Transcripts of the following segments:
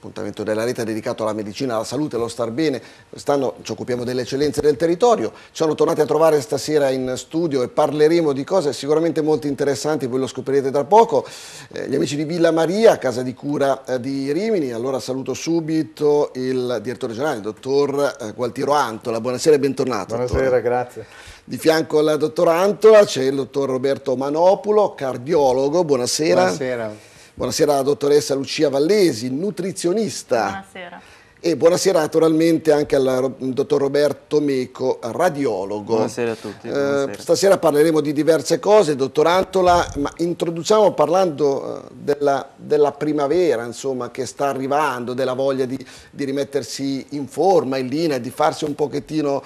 appuntamento della rete dedicato alla medicina, alla salute, allo star bene. Quest'anno ci occupiamo delle eccellenze del territorio. Ci sono tornati a trovare stasera in studio e parleremo di cose sicuramente molto interessanti, voi lo scoprirete tra poco. Gli amici di Villa Maria, casa di cura di Rimini. Allora saluto subito il direttore generale, il dottor Gualtiero Antola. Buonasera e bentornato. Buonasera, dottore. grazie. Di fianco al dottor Antola c'è il dottor Roberto Manopulo, cardiologo. Buonasera. Buonasera. Buonasera alla dottoressa Lucia Vallesi, nutrizionista. Buonasera. E buonasera naturalmente anche al dottor Roberto Meco, radiologo. Buonasera a tutti. Buonasera. Stasera parleremo di diverse cose, dottor Antola, ma introduciamo parlando della primavera, insomma, che sta arrivando, della voglia di rimettersi in forma, in linea, di farsi un pochettino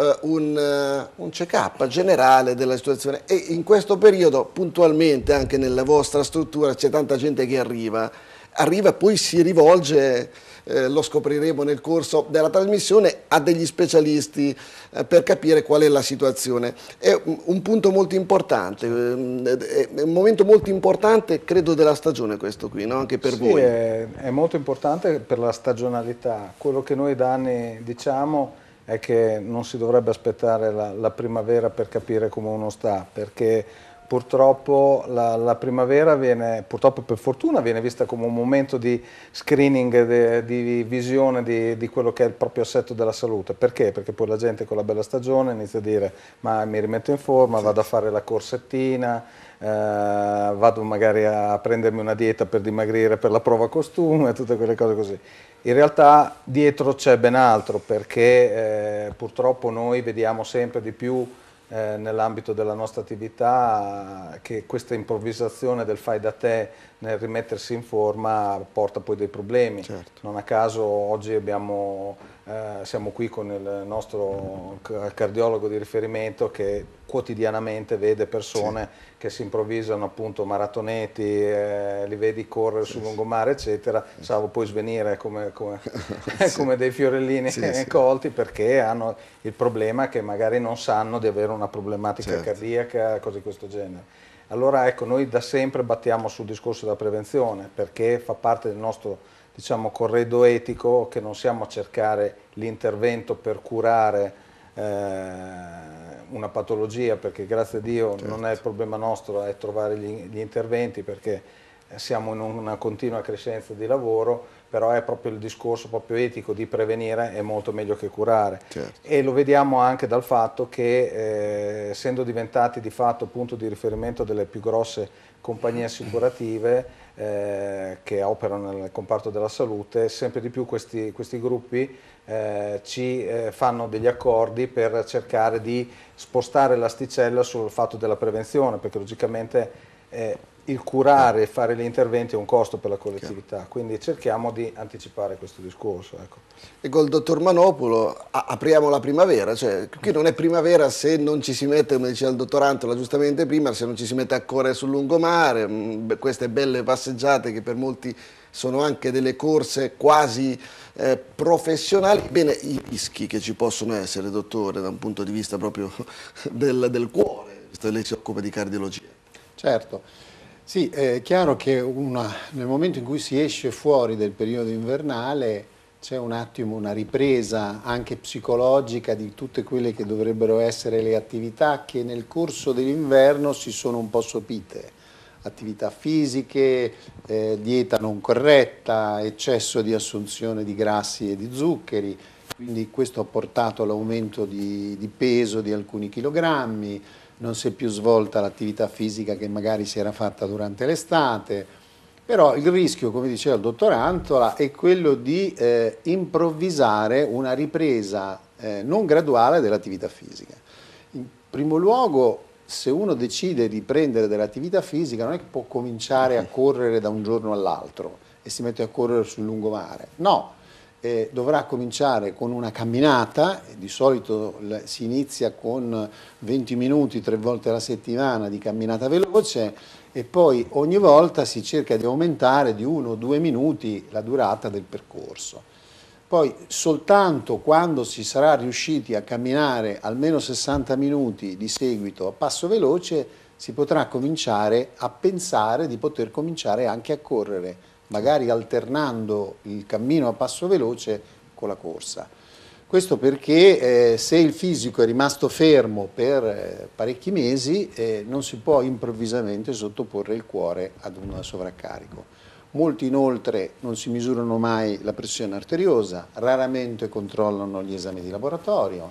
un check-up generale della situazione. E in questo periodo, puntualmente, anche nella vostra struttura, c'è tanta gente che arriva e poi si rivolge... lo scopriremo nel corso della trasmissione, a degli specialisti per capire qual è la situazione. È un punto molto importante, è un momento molto importante, credo, della stagione questo qui, no? Anche per voi. È molto importante per la stagionalità. Quello che noi da anni diciamo è che non si dovrebbe aspettare la primavera per capire come uno sta, perché purtroppo la primavera viene, purtroppo per fortuna, viene vista come un momento di screening, di visione di quello che è il proprio assetto della salute. Perché? Perché poi la gente con la bella stagione inizia a dire ma mi rimetto in forma, vado a fare la corsettina, vado magari a prendermi una dieta per dimagrire per la prova costume, tutte quelle cose così. In realtà dietro c'è ben altro, perché purtroppo noi vediamo sempre di più nell'ambito della nostra attività che questa improvvisazione del fai da te nel rimettersi in forma porta poi dei problemi. Certo. Non a caso oggi siamo qui con il nostro cardiologo di riferimento che quotidianamente vede persone che si improvvisano appunto maratoneti, li vedi correre sul lungomare eccetera, salvo poi svenire come dei fiorellini colti, perché hanno il problema che magari non sanno di avere una problematica cardiaca, cose di questo genere. Allora ecco, noi da sempre battiamo sul discorso della prevenzione, perché fa parte del nostro, diciamo, corredo etico, che non siamo a cercare l'intervento per curare una patologia, perché grazie a Dio non è il problema nostro, è trovare gli interventi, perché siamo in una continua crescenza di lavoro, però è proprio il discorso proprio etico di prevenire è molto meglio che curare. E lo vediamo anche dal fatto che essendo diventati di fatto punto di riferimento delle più grosse compagnie assicurative che operano nel comparto della salute, sempre di più questi gruppi ci fanno degli accordi per cercare di spostare l'asticella sul fatto della prevenzione, perché logicamente il curare e fare gli interventi è un costo per la collettività, quindi cerchiamo di anticipare questo discorso. Ecco. E col dottor Manopulo apriamo la primavera, cioè qui non è primavera se non ci si mette, come diceva il dottor Antola giustamente prima, se non ci si mette a correre sul lungomare, queste belle passeggiate che per molti sono anche delle corse quasi professionali. Bene, i rischi che ci possono essere, dottore, da un punto di vista proprio del cuore, visto che lei si occupa di cardiologia. Certo. Sì, è chiaro che nel momento in cui si esce fuori del periodo invernale c'è un attimo una ripresa anche psicologica di tutte quelle che dovrebbero essere le attività che nel corso dell'inverno si sono un po' sopite. Attività fisiche, dieta non corretta, eccesso di assunzione di grassi e di zuccheri, quindi questo ha portato all'aumento di peso di alcuni chilogrammi. Non si è più svolta l'attività fisica che magari si era fatta durante l'estate, però il rischio, come diceva il dottor Antola, è quello di improvvisare una ripresa non graduale dell'attività fisica. In primo luogo, se uno decide di prendere dell'attività fisica, non è che può cominciare a correre da un giorno all'altro e si mette a correre sul lungomare, no. Dovrà cominciare con una camminata, di solito si inizia con 20 minuti 3 volte alla settimana di camminata veloce e poi ogni volta si cerca di aumentare di 1 o 2 minuti la durata del percorso. Poi soltanto quando si sarà riusciti a camminare almeno 60 minuti di seguito a passo veloce si potrà cominciare a pensare di poter cominciare anche a correre magari alternando il cammino a passo veloce con la corsa. Questo perché se il fisico è rimasto fermo per parecchi mesi non si può improvvisamente sottoporre il cuore ad un sovraccarico. Molti inoltre non si misurano mai la pressione arteriosa, raramente controllano gli esami di laboratorio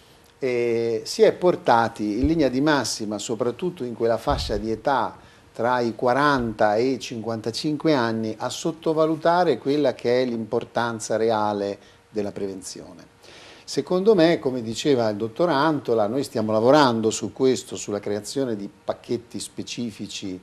e si è portati in linea di massima, soprattutto in quella fascia di età tra i 40 e i 55 anni, a sottovalutare quella che è l'importanza reale della prevenzione. Secondo me, come diceva il dottor Antola, noi stiamo lavorando su questo, sulla creazione di pacchetti specifici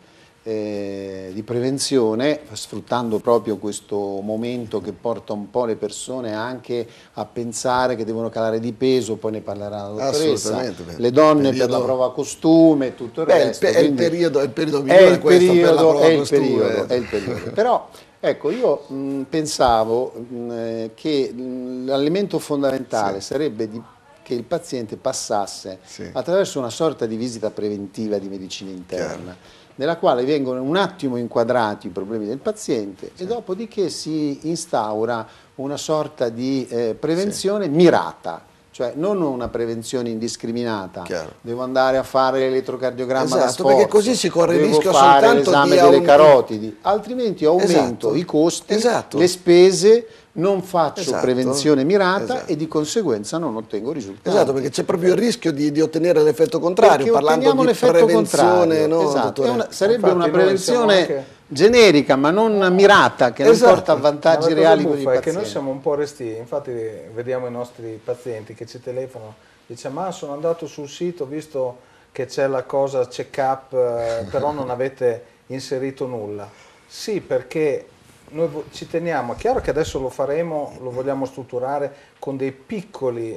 di prevenzione, sfruttando proprio questo momento che porta un po' le persone anche a pensare che devono calare di peso, poi ne parlerà la dottoressa, le donne per la prova costume, tutto il resto. È il periodo migliore questo per la prova costume. È il periodo. Però ecco, io pensavo che l'elemento fondamentale sarebbe che il paziente passasse attraverso una sorta di visita preventiva di medicina interna, nella quale vengono un attimo inquadrati i problemi del paziente e dopodiché si instaura una sorta di prevenzione mirata. Cioè non una prevenzione indiscriminata, devo andare a fare l'elettrocardiogramma da sforzo, perché così si corre il rischio devo fare soltanto l'esame delle carotidi, altrimenti aumento i costi, le spese, non faccio prevenzione mirata e di conseguenza non ottengo risultati. Esatto, perché c'è proprio il rischio di ottenere l'effetto contrario, parlando di prevenzione. Sarebbe una prevenzione generica ma non mirata, che non porta a vantaggi reali per i pazienti. È che noi siamo un po' restii, infatti vediamo i nostri pazienti che ci telefonano, dice ma sono andato sul sito, ho visto che c'è la cosa check-up, però non avete inserito nulla. Sì, perché noi ci teniamo, è chiaro che adesso lo faremo, lo vogliamo strutturare con dei piccoli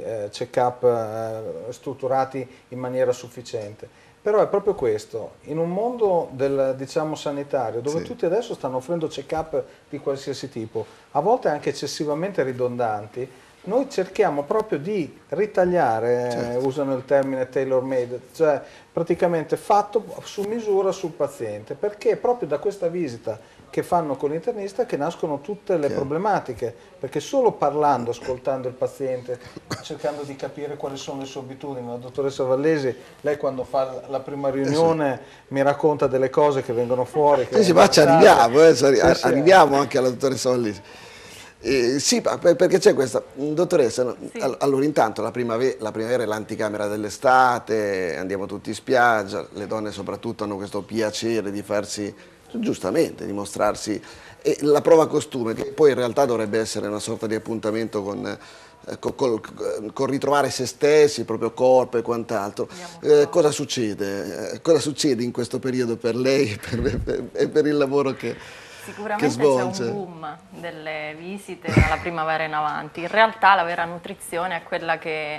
check-up strutturati in maniera sufficiente. Però è proprio questo, in un mondo diciamo sanitario dove tutti adesso stanno offrendo check-up di qualsiasi tipo, a volte anche eccessivamente ridondanti, noi cerchiamo proprio di ritagliare, usano il termine tailor made, cioè praticamente fatto su misura sul paziente, perché proprio da questa visita che fanno con l'internista che nascono tutte le problematiche, perché solo parlando, ascoltando il paziente, cercando di capire quali sono le sue abitudini. La dottoressa Vallesi, lei quando fa la prima riunione mi racconta delle cose che vengono fuori. Che ma ci arriviamo, arriviamo anche alla dottoressa Vallesi. Sì, perché c'è questa, dottoressa, allora intanto la primavera è l'anticamera dell'estate, andiamo tutti in spiaggia, le donne soprattutto hanno questo piacere di farsi, giustamente, di mostrarsi, e la prova costume, che poi in realtà dovrebbe essere una sorta di appuntamento con ritrovare se stessi, il proprio corpo e quant'altro. Cosa succede? Cosa succede in questo periodo per lei e per il lavoro che Sicuramente c'è un boom delle visite dalla primavera in avanti. In realtà la vera nutrizione è quella che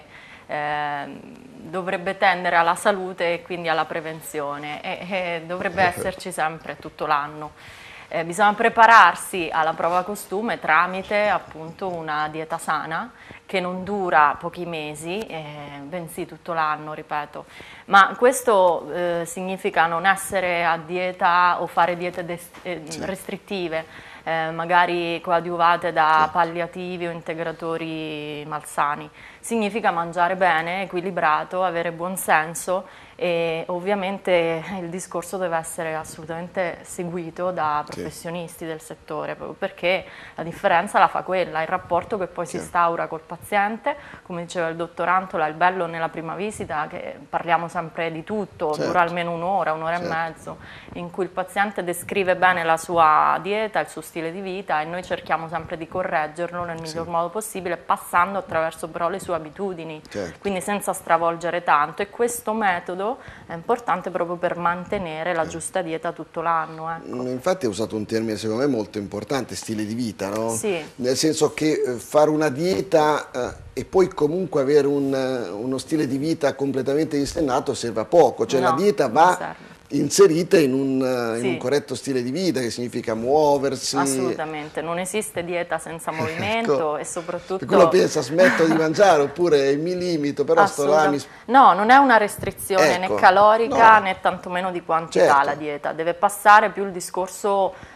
dovrebbe tendere alla salute e quindi alla prevenzione e dovrebbe esserci sempre tutto l'anno. Bisogna prepararsi alla prova costume tramite appunto una dieta sana che non dura pochi mesi, bensì tutto l'anno, ripeto. Ma questo significa non essere a dieta o fare diete restrittive, magari coadiuvate da palliativi o integratori malsani. Significa mangiare bene, equilibrato, avere buon senso e ovviamente il discorso deve essere assolutamente seguito da professionisti del settore, proprio perché la differenza la fa quella, il rapporto che poi si instaura col paziente. Come diceva il dottor Antola, il bello nella prima visita che parliamo sempre di tutto, dura almeno un'ora e mezzo, in cui il paziente descrive bene la sua dieta, il suo stile di vita e noi cerchiamo sempre di correggerlo nel miglior modo possibile, passando attraverso però le sue abitudini, quindi senza stravolgere tanto, e questo metodo è importante proprio per mantenere la giusta dieta tutto l'anno. Ecco. Infatti ha usato un termine secondo me molto importante, stile di vita, no? Sì. Nel senso che fare una dieta e poi comunque avere uno stile di vita completamente dissennato serve a poco, cioè la dieta va inserite in un corretto stile di vita, che significa muoversi. Assolutamente, non esiste dieta senza movimento, e soprattutto... Quello pensa smetto di mangiare oppure mi limito, però sto là... No, non è una restrizione né calorica né tantomeno di quantità la dieta, deve passare più il discorso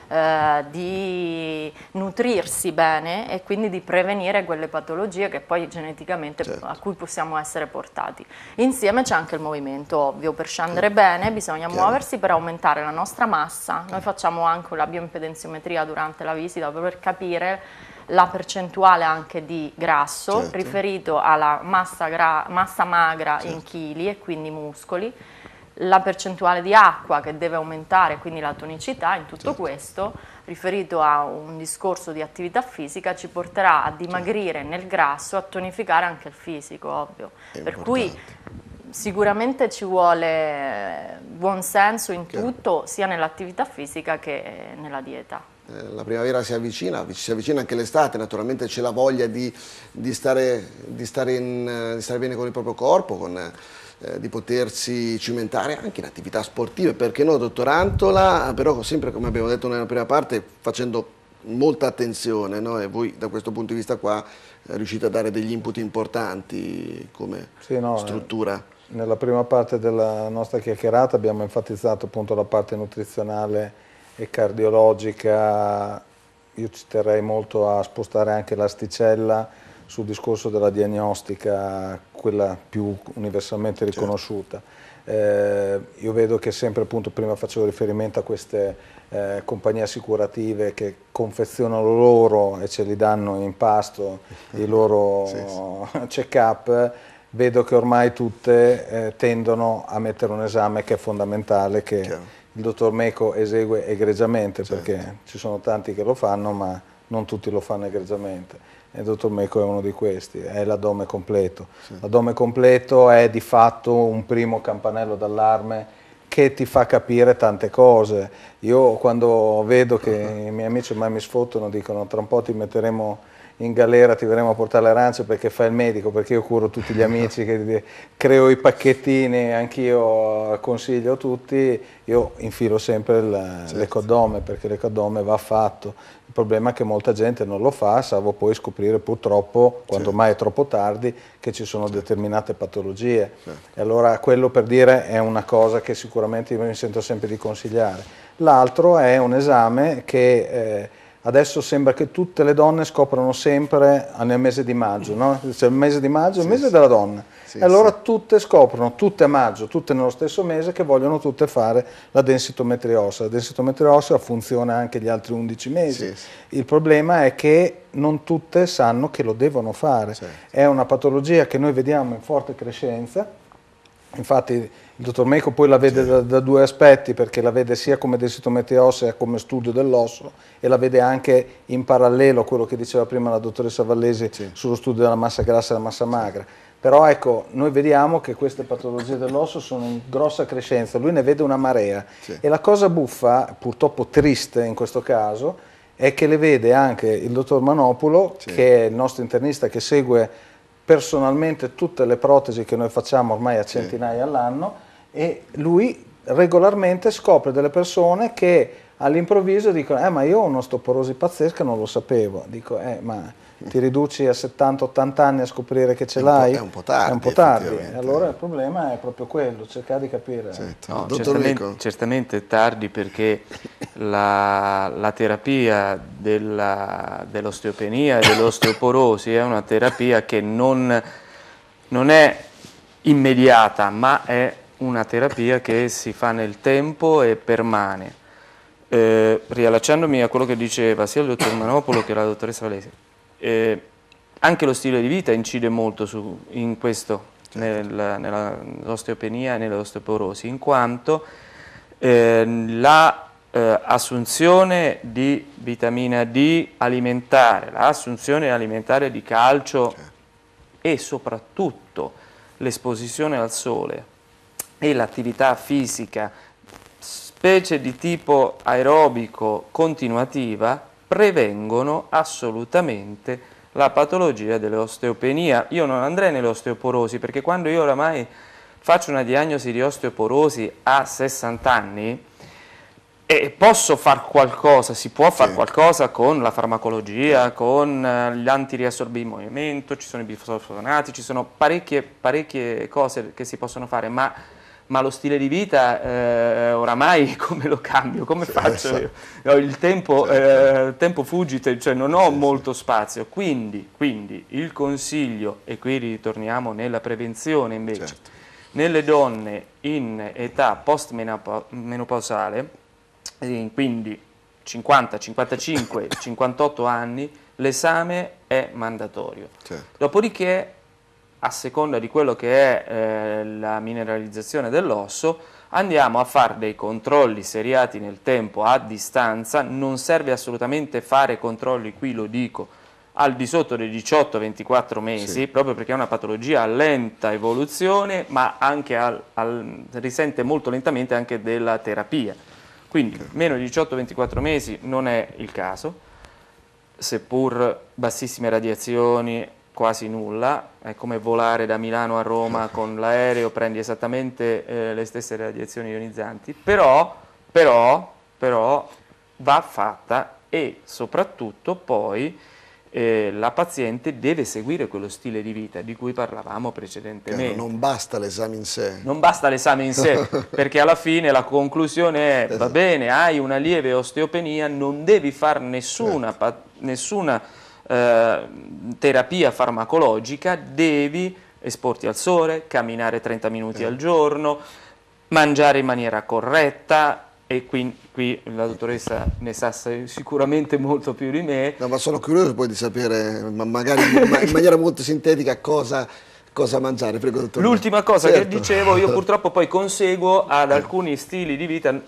di nutrirsi bene e quindi di prevenire quelle patologie che poi geneticamente a cui possiamo essere portati. Insieme c'è anche il movimento, ovvio, per scendere bene bisogna muoversi per aumentare la nostra massa. Noi facciamo anche la bioimpedenziometria durante la visita per capire la percentuale anche di grasso riferito alla massa magra in chili e quindi muscoli, la percentuale di acqua che deve aumentare, quindi la tonicità. In tutto questo, riferito a un discorso di attività fisica, ci porterà a dimagrire nel grasso, a tonificare anche il fisico, ovvio. Per cui sicuramente ci vuole buon senso in tutto, sia nell'attività fisica che nella dieta. La primavera si avvicina anche l'estate, naturalmente c'è la voglia di stare bene con il proprio corpo, di potersi cimentare anche in attività sportive, perché no, dottor Antola, però sempre, come abbiamo detto nella prima parte, facendo molta attenzione, no? E voi da questo punto di vista qua riuscite a dare degli input importanti come struttura. Nella prima parte della nostra chiacchierata abbiamo enfatizzato appunto la parte nutrizionale e cardiologica. Io ci terrei molto a spostare anche l'asticella sul discorso della diagnostica, quella più universalmente riconosciuta. Io vedo che sempre, appunto, prima facevo riferimento a queste compagnie assicurative che confezionano loro e ce li danno in pasto i loro check-up. Vedo che ormai tutte tendono a mettere un esame che è fondamentale, che il dottor Meco esegue egregiamente, perché ci sono tanti che lo fanno, ma non tutti lo fanno egregiamente. E il dottor Meco è uno di questi, è l'addome completo. L'addome completo è di fatto un primo campanello d'allarme che ti fa capire tante cose. Io quando vedo che i miei amici ormai mi sfottono, dicono tra un po' ti metteremo in galera, ti verremo a portare le arance perché fai il medico, perché io curo tutti gli amici, che creo i pacchettini, anch'io consiglio a tutti, io infilo sempre l'ecoaddome, perché l'ecoaddome va fatto. Il problema è che molta gente non lo fa, salvo poi scoprire purtroppo, quando ormai è troppo tardi, che ci sono determinate patologie. E allora quello, per dire, è una cosa che sicuramente io mi sento sempre di consigliare. L'altro è un esame che adesso sembra che tutte le donne scoprono sempre nel mese di maggio, no? C'è il mese di maggio, il mese della donna. E allora tutte scoprono, tutte a maggio, tutte nello stesso mese, che vogliono tutte fare la densitometria ossea. La densitometria ossea funziona anche gli altri 11 mesi. Il problema è che non tutte sanno che lo devono fare. È una patologia che noi vediamo in forte crescenza. Infatti il dottor Meco poi la vede da due aspetti, perché la vede sia come densitometria ossea, come studio dell'osso, e la vede anche in parallelo a quello che diceva prima la dottoressa Vallesi sullo studio della massa grassa e della massa magra. Però ecco, noi vediamo che queste patologie dell'osso sono in grossa crescenza, lui ne vede una marea. E la cosa buffa, purtroppo triste in questo caso, è che le vede anche il dottor Manopolo, che è il nostro internista che segue personalmente tutte le protesi che noi facciamo ormai a centinaia all'anno, e lui regolarmente scopre delle persone che all'improvviso dicono ma io ho un'osteoporosi pazzesca, non lo sapevo. Dico ma ti riduci a 70-80 anni a scoprire che ce l'hai? È un po' tardi. È un po' tardi. Allora il problema è proprio quello, cercare di capire. No, certamente tardi, perché la terapia dell'osteopenia e dell'osteoporosi è una terapia che non è immediata, ma è una terapia che si fa nel tempo e permane. Riallacciandomi a quello che diceva sia il dottor Manopolo che la dottoressa Vallesi, anche lo stile di vita incide molto in questo, nell'osteopenia e nell'osteoporosi, in quanto l'assunzione di vitamina D alimentare, l'assunzione alimentare di calcio e soprattutto l'esposizione al sole e l'attività fisica, specie di tipo aerobico continuativa, prevengono assolutamente la patologia dell'osteopenia. Io non andrei nell'osteoporosi, perché quando io oramai faccio una diagnosi di osteoporosi a 60 anni e posso fare qualcosa, si può fare qualcosa con la farmacologia, con gli antiriassorbi in movimento, ci sono i bifosfonati, ci sono parecchie cose che si possono fare, ma ma lo stile di vita oramai come lo cambio? Come faccio io? No, il tempo fuggite, cioè non ho molto spazio, quindi il consiglio, e qui ritorniamo nella prevenzione invece, nelle donne in età post-menopausale, quindi 50, 55, 58 anni, l'esame è mandatorio. Dopodiché, a seconda di quello che è la mineralizzazione dell'osso, andiamo a fare dei controlli seriati nel tempo a distanza. Non serve assolutamente fare controlli, qui lo dico, al di sotto dei 18-24 mesi, proprio perché è una patologia a lenta evoluzione, ma anche risente molto lentamente anche della terapia. Quindi meno di 18-24 mesi non è il caso, seppur bassissime radiazioni, quasi nulla, è come volare da Milano a Roma con l'aereo, prendi esattamente le stesse radiazioni ionizzanti, però va fatta, e soprattutto poi la paziente deve seguire quello stile di vita di cui parlavamo precedentemente. Non basta l'esame in sé. Non basta l'esame in sé, perché alla fine la conclusione è, va bene, hai una lieve osteopenia, non devi fare nessuna terapia farmacologica, devi esporti al sole, camminare 30 minuti al giorno, mangiare in maniera corretta, e qui la dottoressa ne sa sicuramente molto più di me. No, ma sono curioso poi di sapere, magari in maniera molto sintetica, cosa mangiare. Prego, dottore. L'ultima cosa che dicevo, io purtroppo poi conseguo ad alcuni stili di vita,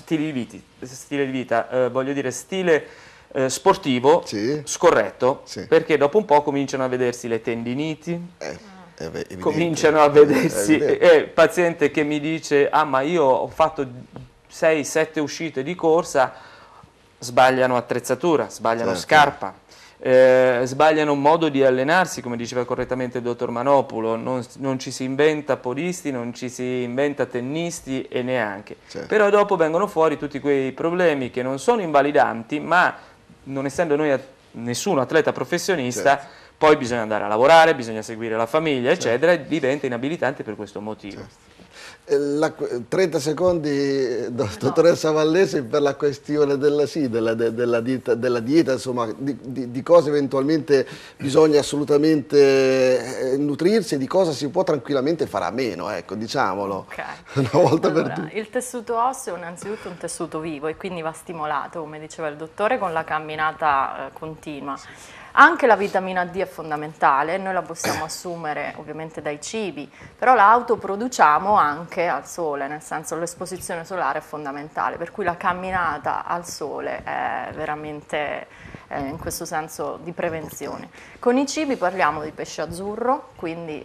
voglio dire stile sportivo scorretto, perché dopo un po' cominciano a vedersi le tendiniti, cominciano a vedersi paziente che mi dice ma io ho fatto 6-7 uscite di corsa, sbagliano attrezzatura, sbagliano scarpa, sbagliano modo di allenarsi, come diceva correttamente il dottor Manopolo, non ci si inventa podisti, non ci si inventa tennisti e neanche, però dopo vengono fuori tutti quei problemi che non sono invalidanti, ma non essendo noi nessuno atleta professionista, poi bisogna andare a lavorare, bisogna seguire la famiglia, eccetera, e diventa inabilitante per questo motivo. 30 secondi, dottoressa Vallese, per la questione della dieta, insomma, di cosa eventualmente bisogna assolutamente nutrirsi e di cosa si può tranquillamente fare a meno, ecco, diciamolo. Una volta per tutte. Il tessuto osseo è innanzitutto un tessuto vivo e quindi va stimolato, come diceva il dottore, con la camminata continua. Anche la vitamina D è fondamentale, noi la possiamo assumere ovviamente dai cibi, però la autoproduciamo anche al sole, nel senso l'esposizione solare è fondamentale, per cui la camminata al sole è veramente in questo senso di prevenzione. Con i cibi parliamo di pesce azzurro, quindi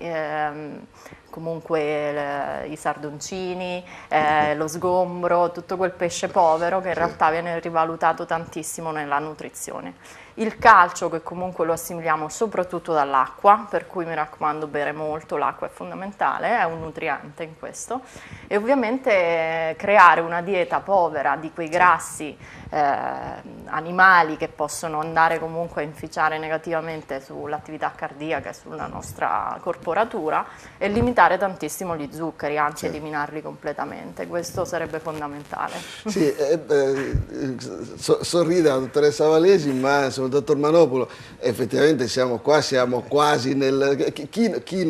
comunque i sardoncini, lo sgombro, tutto quel pesce povero che in realtà viene rivalutato tantissimo nella nutrizione. Il calcio, che comunque lo assimiliamo soprattutto dall'acqua, per cui mi raccomando bere molto, l'acqua è fondamentale, è un nutriente in questo, e ovviamente creare una dieta povera di quei grassi animali che possono andare comunque a inficiare negativamente sull'attività cardiaca e sulla nostra corporatura, e limitare tantissimo gli zuccheri, anzi eliminarli completamente. Questo sarebbe fondamentale. Sì, sorride la dottoressa Vallese, ma insomma, il dottor Manopolo, effettivamente siamo quasi nel... Chi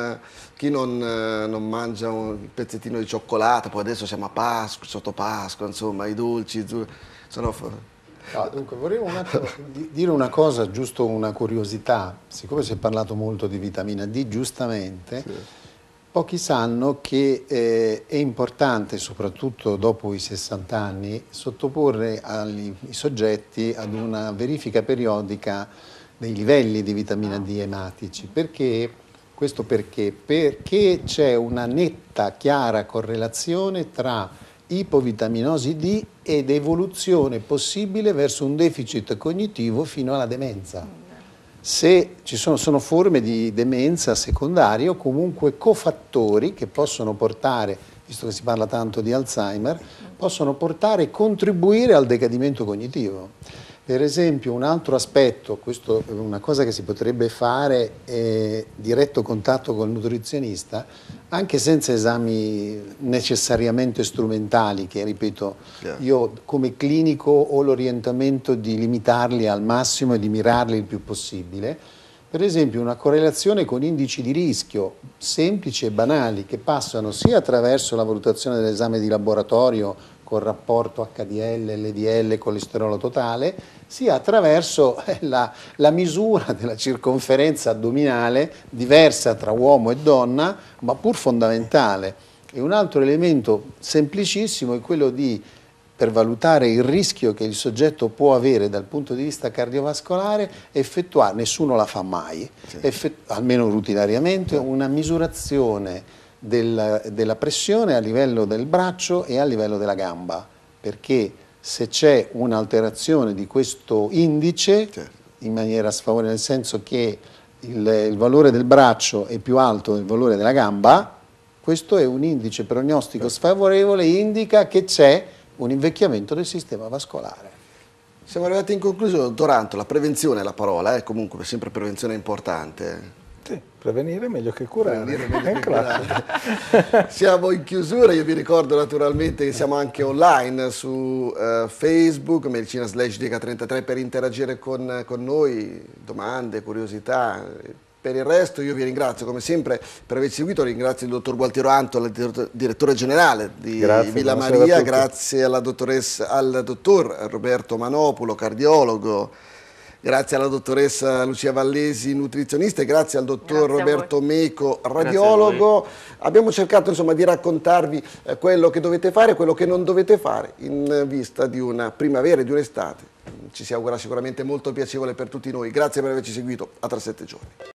non mangia un pezzettino di cioccolato, poi adesso siamo a Pasqua, sotto Pasqua, insomma, i dolci sono... No, dunque, volevo un attimo dire una cosa, giusto una curiosità. Siccome si è parlato molto di vitamina D, giustamente, pochi sanno che è importante, soprattutto dopo i 60 anni, sottoporre i soggetti ad una verifica periodica dei livelli di vitamina D ematici. Perché? Questo perché? Perché c'è una netta, chiara correlazione tra ipovitaminosi D ed evoluzione possibile verso un deficit cognitivo fino alla demenza. Se ci sono forme di demenza secondarie o comunque cofattori che possono portare, visto che si parla tanto di Alzheimer, possono portare e contribuire al decadimento cognitivo. Per esempio un altro aspetto, questo è una cosa che si potrebbe fare, è diretto contatto col nutrizionista, anche senza esami necessariamente strumentali, che ripeto, io come clinico ho l'orientamento di limitarli al massimo e di mirarli il più possibile. Per esempio una correlazione con indici di rischio semplici e banali che passano sia attraverso la valutazione dell'esame di laboratorio col rapporto HDL, LDL, colesterolo totale, sia attraverso la misura della circonferenza addominale diversa tra uomo e donna, ma pur fondamentale. E un altro elemento semplicissimo è quello di, per valutare il rischio che il soggetto può avere dal punto di vista cardiovascolare, effettuare, nessuno la fa mai, almeno rutinariamente, una misurazione della pressione a livello del braccio e a livello della gamba, perché se c'è un'alterazione di questo indice in maniera sfavorevole, nel senso che il valore del braccio è più alto del valore della gamba, questo è un indice prognostico sfavorevole, indica che c'è un invecchiamento del sistema vascolare. Siamo arrivati in conclusione, dottor Anto, la prevenzione è la parola, comunque sempre prevenzione è importante. Sì, prevenire è meglio che curare. Siamo in chiusura, io vi ricordo naturalmente che siamo anche online su Facebook, Medicina/Diega33 per interagire con noi, domande, curiosità. Per il resto io vi ringrazio come sempre per aver seguito, ringrazio il dottor Gualtiero Anto, direttore generale di Villa Maria, grazie al dottor Roberto Manopulo, cardiologo, grazie alla dottoressa Lucia Vallesi, nutrizionista, e grazie al dottor Roberto Meco, radiologo. Abbiamo cercato insomma di raccontarvi quello che dovete fare e quello che non dovete fare in vista di una primavera e di un'estate. Ci si augura sicuramente molto piacevole per tutti noi. Grazie per averci seguito, a tra 7 giorni.